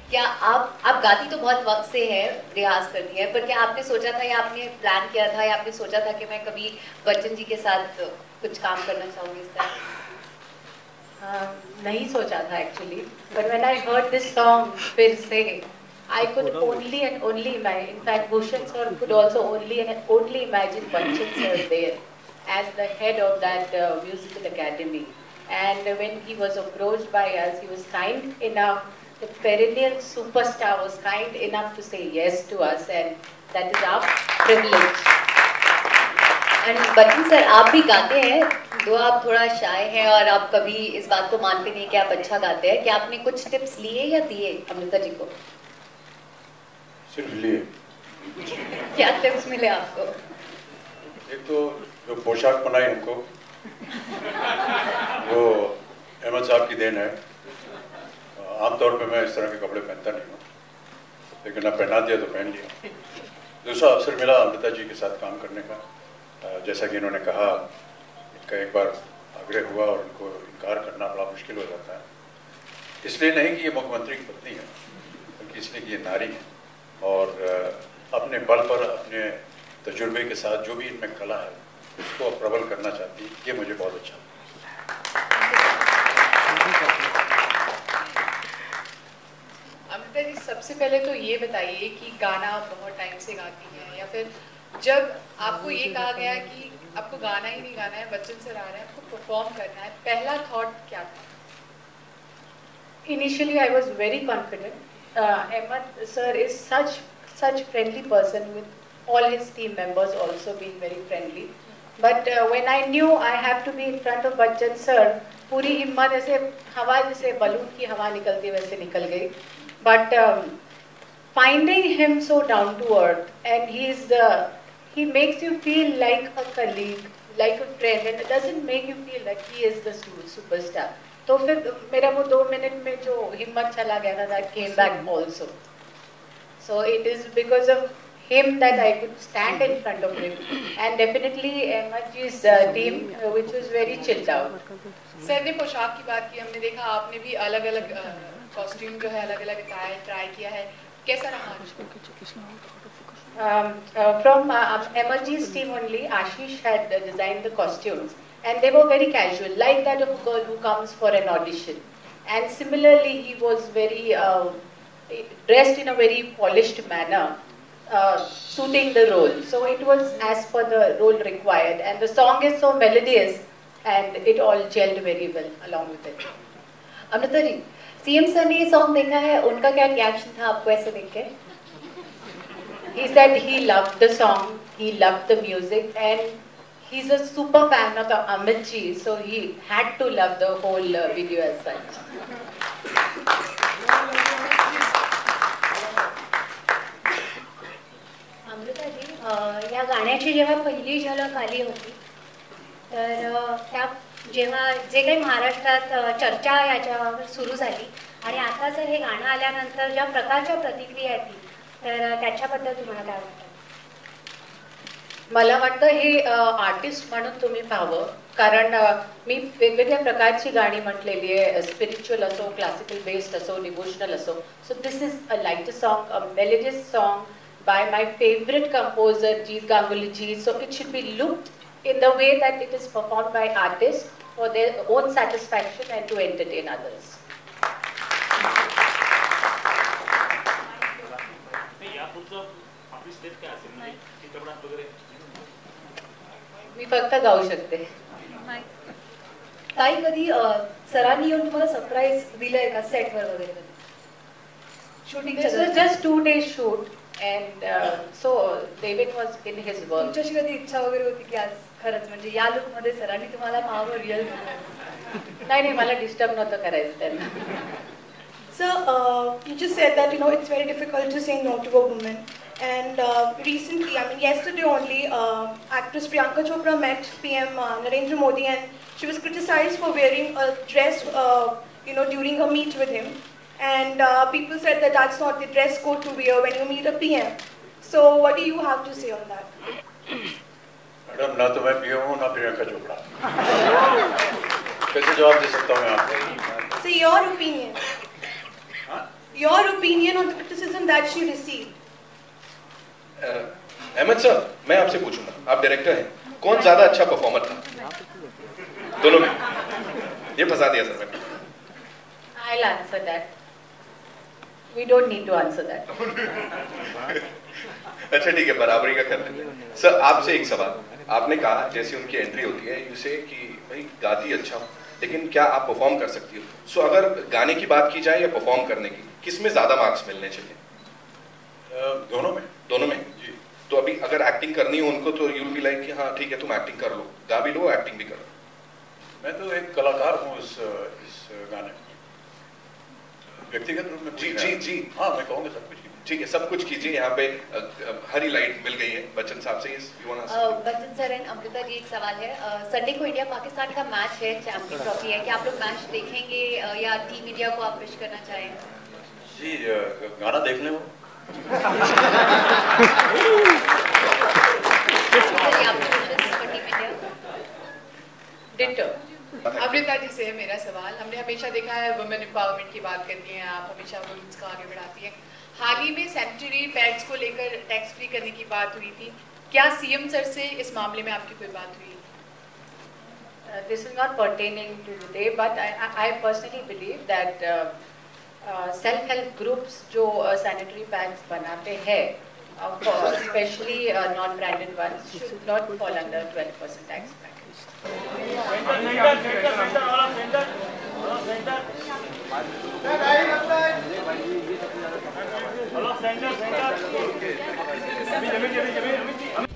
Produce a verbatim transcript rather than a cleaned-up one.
क्या आप आप गाती तो बहुत वक्त से है, रियाज करती है, पर क्या आपने सोचा था या आपने प्लान किया था या आपने सोचा था कि मैं कभी बच्चन जी के साथ कुछ काम करना चाहूंगी इस तरह? uh, नहीं सोचा था actually, but when I heard this song फिर से I could only and only imagine. In fact, Bhushan sir could also only and only imagine Bachchan sir there as the head of that uh, musical academy. And when he was approached by us, he was kind enough. The perennial superstar was kind enough to say yes to us, and that is our privilege. And Bachchan sir, आप भी गाते हैं, दो आप थोड़ा शाय हैं और आप कभी इस बात को मानते नहीं कि आप अच्छा गाते हैं। क्या आपने कुछ टिप्स लिए या दिए अमृता जी को? सिर्फ लिए। क्या टिप्स मिले आपको? एक तो जो पोशाक बनाई हमको वो अहमद साहब की देन है। आमतौर पे मैं इस तरह के कपड़े पहनता नहीं हूँ, लेकिन अब पहना दिया तो पहन लिया। दूसरा अवसर मिला अमृता जी के साथ काम करने का, जैसा कि इन्होंने कहा, इनका एक बार आग्रह हुआ और इनको इनकार करना बड़ा मुश्किल हो जाता है। इसलिए नहीं कि ये मुख्यमंत्री की पत्नी है, बल्कि इसलिए कि ये नारी है और अपने बल पर, अपने तजुर्बे के साथ जो भी इनमें कला है उसको प्रबल करना चाहती है। ये मुझे बहुत अच्छा लगा। अमृता जी, सबसे पहले तो ये बताइए कि गाना बहुत टाइम से गाती हैं, या फिर जब आपको ये कहा गया कि आपको गाना ही नहीं गाना है, बच्चन सर आ रहे हैं, आपको परफॉर्म करना है, पहला थॉट क्या था? Initially, I was very confident. Uh, Ahmed sir is such such friendly person, with all his team members also being very friendly. But uh, when I knew I have to be in front of Bachchan sir, पूरी हिम्मत ऐसे हवा जैसे balloon की हवा निकलती वैसे निकल गई. But um, finding him so down to earth, and he's uh, he makes you feel like a colleague, like a friend, and it doesn't make you feel like he is the superstar. तो फिर मेरा वो दो minute में जो हिम्मत चला गया था, that came back also. So it is because of him that I could stand in front of him, and definitely Ahmed ji's uh, team, uh, which was very chilled out. Sir ने पोशाक की बात की, हमने देखा आपने भी अलग अलग कॉस्ट्यूम जो है अलग अलग ट्राई ट्राई किया है, कैसा रहा? Um, uh, from uh, Ahmed ji's team only, Ashish had uh, designed the costumes. And they were very casual, like that of a girl who comes for an audition. And similarly, he was very uh, dressed in a very polished manner, uh, suiting the role. So it was as per the role required. And the song is so melodious, and it all gelled very well along with it. Amrita ji, CM sir ने ये song देखा है, उनका क्या reaction था आपको ऐसे देख के? He said he loved the song, he loved the music, and he's a super fan of the Amit ji, so he had to love the whole uh, video as such. Amrita ji, या गाण्याची जेव्हा पहिली झलक आली होती, तर त्या जेव्हा जे काही महाराष्ट्रात चर्चा याच्यावर सुरू झाली आणि आता जर हे गाणं आल्यानंतर ज्या प्रकारच्या प्रतिक्रिया येतील, तर त्याच्याबद्दल तुम्हाला काय वाटतं? मला वाटतं हे आर्टिस्ट म्हणून तुम्ही पाहावं, कारण मी वेगवेगळ्या प्रकारची गाणी म्हटलेली आहे, स्पिरिच्युअल असो, क्लासिकल बेस्ड असो, डिवोशनल असो. So this is a light song, a melodious song by my favourite composer Jeet Ganguly ji. So it should be looked in the way that it is performed by artist for their own satisfaction and to entertain others. मी फक्त गाऊ शकते. ताई, कधी सरांनी येऊन तुम्हाला surprise दिलंय का सेटवर वगैरे? Shooting just two days shoot, and uh, so David was in his work. तुमच्याशी कधी इच्छा वगैरे होती की आज खरंच म्हणजे या लुक मध्ये सरांनी तुम्हाला पाहावं रिअल? नाही नाही, मला डिस्टर्ब नव्हतं करायचं त्यांना. So uh, you just said that you know it's very difficult to say no to a woman, and uh, recently, I mean yesterday only, uh, actress Priyanka Chopra met P M uh, Narendra Modi, and she was criticized for wearing a dress, uh, you know, during her meet with him, and uh, people said that that's not the dress code to wear when you meet a P M. So what do you have to say on that? Madam, ना तो मैं P M हूँ ना प्रियंका चोपड़ा, कैसे जवाब दे सकता हूँ मैं आपको? So your opinion. your opinion on the criticism that she received. Ahmed sir, मैं आपसे पूछूंगा, आप डायरेक्टर हैं, कौन ज्यादा अच्छा परफॉर्मर था दोनों में? ये फंसा दिया सर मैंने। I'll answer that. We don't need to answer that. अच्छा ठीक है, बराबरी का कर लेते हैं। सर आपसे एक सवाल, आपने कहा जैसे उनकी एंट्री होती है यू से कि भाई गाती अच्छा हो, लेकिन क्या आप परफॉर्म कर सकती हो? सो अगर गाने की बात की जाए या परफॉर्म करने की, किस में ज्यादा मार्क्स मिलने चाहिए? दोनों में। दोनों में जी। तो अभी अगर एक्टिंग करनी हो उनको तो यू बी लाइक कि हाँ ठीक है तुम एक्टिंग कर लो, गा भी लो, एक्टिंग भी कर लो। मैं तो एक कलाकार हूँ इस इस गाने में, व्यक्तिगत रूप में। जी जी जी हाँ, मैं कहूँगा सब कुछ ठीक है, सब कुछ कीजिए। यहाँ पे हरी लाइट मिल गई है बच्चन साहब से। बच्चन सर एंड अमृता जी, एक सवाल है, संडे को इंडिया पाकिस्तान का मैच है, चैंपियन ट्रॉफी है, क्या आप लोग मैच देखेंगे या टीम इंडिया को आप विश करना चाहें? जी, गाना देखने हो। अमृता जी से है मेरा सवाल। हमने हमेशा देखा है वुमेन एम्पावरमेंट की बात करती हैं आप, हमेशा वुमेन्स को आगे बढ़ाती हैं। हाल ही में सैनिटरी पैड्स को लेकर टैक्स फ्री करने की बात हुई थी, क्या सीएम सर से इस मामले में आपकी कोई बात हुई? This is not pertaining to today, but I, I personally believe that uh, uh, self-help groups जो sanitary pads बनाते हैं, especially uh, non-branded ones, should not fall under twelve percent tax bracket. Hello, center, center.